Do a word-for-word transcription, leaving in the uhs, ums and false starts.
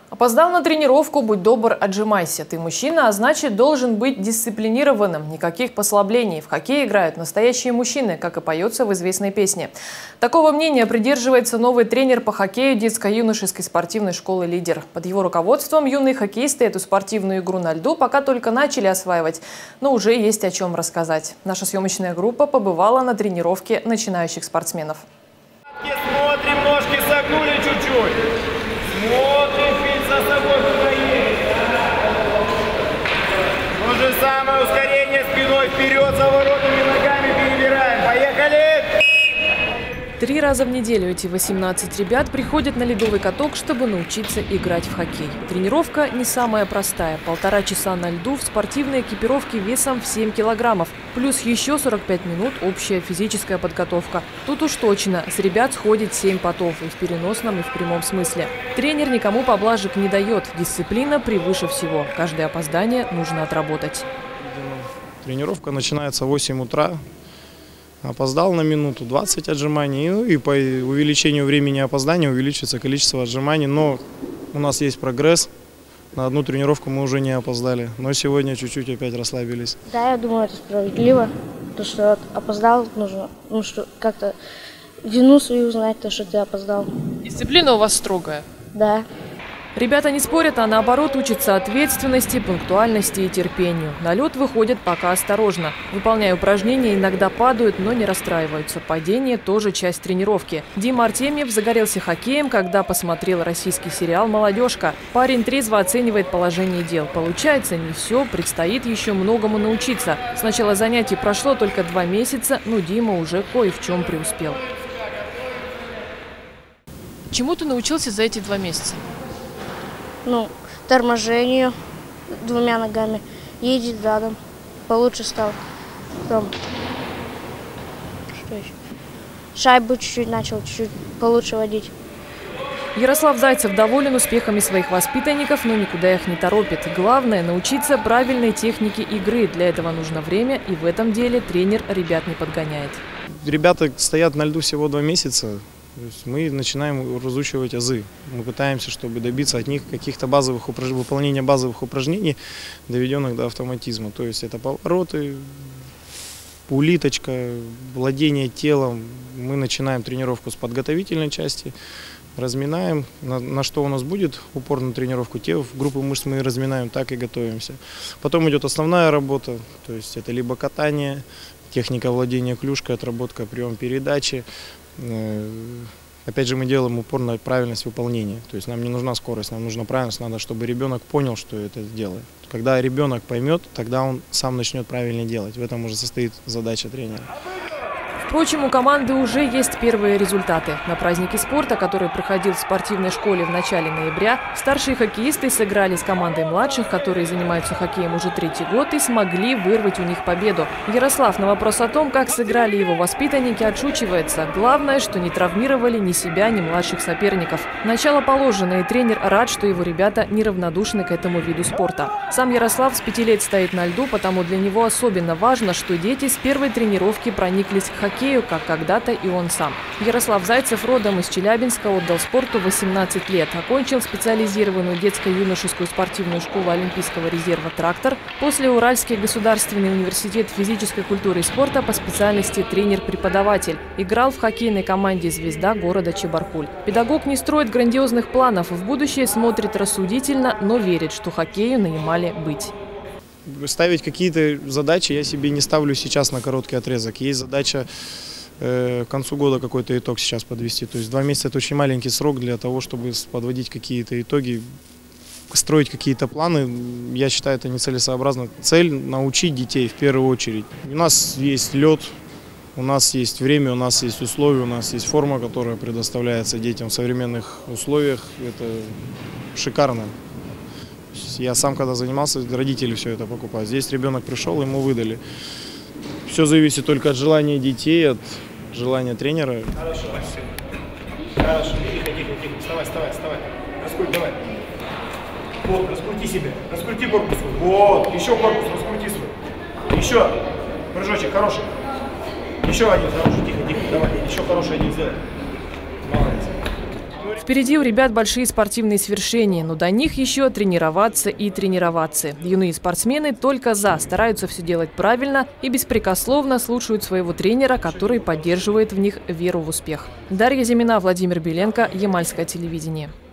Опоздал на тренировку, будь добр, отжимайся. Ты мужчина, а значит, должен быть дисциплинированным. Никаких послаблений. В хоккей играют настоящие мужчины, как и поется в известной песне. Такого мнения придерживается новый тренер по хоккею детско-юношеской спортивной школы «Лидер». Под его руководством юные хоккеисты эту спортивную игру на льду пока только начали осваивать, но уже есть о чем рассказать. Наша съемочная группа побывала на тренировке начинающих спортсменов. Смотрим, ножки согнули чуть-чуть. Смотрим, фит за собой куда есть. То же самое ускорение спиной вперед, за воротами ногами перебираем. Поехали! Три раза в неделю эти восемнадцать ребят приходят на ледовый каток, чтобы научиться играть в хоккей. Тренировка не самая простая. Полтора часа на льду в спортивной экипировке весом в семь килограммов. Плюс еще сорок пять минут общая физическая подготовка. Тут уж точно с ребят сходит семь потов и в переносном, и в прямом смысле. Тренер никому поблажек не дает. Дисциплина превыше всего. Каждое опоздание нужно отработать. Тренировка начинается в восемь утра. Опоздал на минуту, двадцать отжиманий. Ну и по увеличению времени опоздания увеличится количество отжиманий. Но у нас есть прогресс. На одну тренировку мы уже не опоздали. Но сегодня чуть-чуть опять расслабились. Да, я думаю, это справедливо. То, что опоздал, нужно ну, что как-то вину свою знать, то, что ты опоздал. Дисциплина у вас строгая? Да. Ребята не спорят, а наоборот учатся ответственности, пунктуальности и терпению. На лед выходят пока осторожно. Выполняя упражнения, иногда падают, но не расстраиваются. Падение тоже часть тренировки. Дима Артемьев загорелся хоккеем, когда посмотрел российский сериал «Молодежка». Парень трезво оценивает положение дел. Получается не все, предстоит еще многому научиться. С начала занятий прошло только два месяца, но Дима уже кое в чем преуспел. Чему ты научился за эти два месяца? Ну, торможению двумя ногами, ездить задом, получше стал. Потом, что еще? Шайбу чуть-чуть начал, чуть-чуть получше водить. Ярослав Зайцев доволен успехами своих воспитанников, но никуда их не торопит. Главное – научиться правильной технике игры. Для этого нужно время, и в этом деле тренер ребят не подгоняет. Ребята стоят на льду всего два месяца. То есть мы начинаем разучивать азы. Мы пытаемся, чтобы добиться от них каких-то базовых упраж... выполнения базовых упражнений, доведенных до автоматизма. То есть это повороты, улиточка, владение телом. Мы начинаем тренировку с подготовительной части, разминаем. На, на что у нас будет упор на тренировку, те группы мышц мы разминаем, так и готовимся. Потом идет основная работа, то есть это либо катание, техника владения клюшкой, отработка прием передачи. Опять же, мы делаем упор на правильность выполнения. То есть нам не нужна скорость, нам нужна правильность. Надо, чтобы ребенок понял, что это делает. Когда ребенок поймет, тогда он сам начнет правильно делать. В этом уже состоит задача тренера. Впрочем, у команды уже есть первые результаты. На празднике спорта, который проходил в спортивной школе в начале ноября, старшие хоккеисты сыграли с командой младших, которые занимаются хоккеем уже третий год, и смогли вырвать у них победу. Ярослав на вопрос о том, как сыграли его воспитанники, отшучивается. Главное, что не травмировали ни себя, ни младших соперников. Начало положено, и тренер рад, что его ребята неравнодушны к этому виду спорта. Сам Ярослав с пяти лет стоит на льду, потому для него особенно важно, что дети с первой тренировки прониклись к хоккею, как когда-то и он сам. Ярослав Зайцев родом из Челябинска, отдал спорту восемнадцать лет. Окончил специализированную детско-юношескую спортивную школу Олимпийского резерва «Трактор». После Уральский государственный университет физической культуры и спорта по специальности тренер-преподаватель. Играл в хоккейной команде «Звезда» города Чебаркуль. Педагог не строит грандиозных планов. В будущее смотрит рассудительно, но верит, что хоккею наимали быть. Ставить какие-то задачи я себе не ставлю сейчас на короткий отрезок. Есть задача э, к концу года какой-то итог сейчас подвести. То есть два месяца – это очень маленький срок для того, чтобы подводить какие-то итоги, строить какие-то планы. Я считаю, это нецелесообразно. Цель – научить детей в первую очередь. У нас есть лед, у нас есть время, у нас есть условия, у нас есть форма, которая предоставляется детям в современных условиях. Это шикарно. Я сам, когда занимался, родители все это покупают. Здесь ребенок пришел, ему выдали. Все зависит только от желания детей, от желания тренера. Хорошо. Хорошо. Тихо, тихо, тихо. Вставай, вставай, вставай. Раскрути, давай. Вот, раскрути себя. Раскрути корпус. Вот. Еще корпус, раскрути свой. Еще. Прыжочек, хороший. Еще один хороший. Тихо, тихо. Давай. Еще хороший один сделай. Молодец. Впереди у ребят большие спортивные свершения, но до них еще тренироваться и тренироваться. Юные спортсмены только за, стараются все делать правильно и беспрекословно слушают своего тренера, который поддерживает в них веру в успех. Дарья Зимина, Владимир Беленко, Ямальское телевидение.